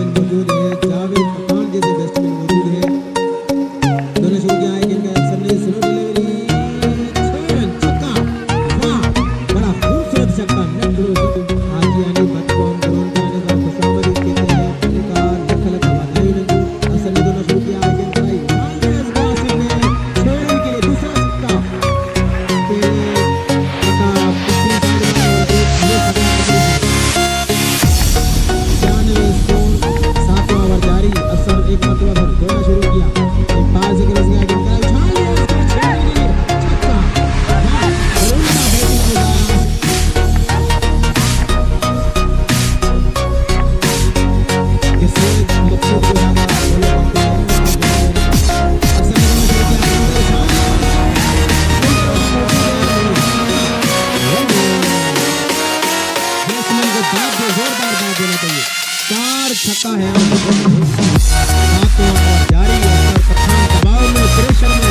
Batsman मौजूद है, जावेद पठान जैसे बैट्समैन मौजूद है। दोनों शुरू किया है, इनका एक्शन नहीं, स्लो डिलीवरी, छक्का, वाह बड़ा खूबसूरत छक्का, नेट क्लोज आज यानी बचपन ग्राउंड के आने का खुशामदी कहते हैं पत्रकार लख लख बधाई नंदू। असल में दोनों शुरू किया है, इनका चालीस बासित ने 6 रन के लिए दूसरा छक्का पे छक्का पिछली साइड में और एक ये छक्का 96 स्कोर, 7वां ओवर जारी। असर एक मतलब है, दोनों शुरू किया, एक पास से क्रॉस किया, इनका उछाल लिया, इसको 6 रन के लिए छक्का, वाह बरूदा बैटिंग गुजारा। इससे मकसूद को ज्यादा बोले बनते हैं। असल में दोनों शुरू किया, इनका उछाल बैट्समैन को दाद दे, जोरदार दाद देना चाहिए। 4 छक्का है, 7वां ओवर जारी। अफसर पठान दबाव में, प्रेशर में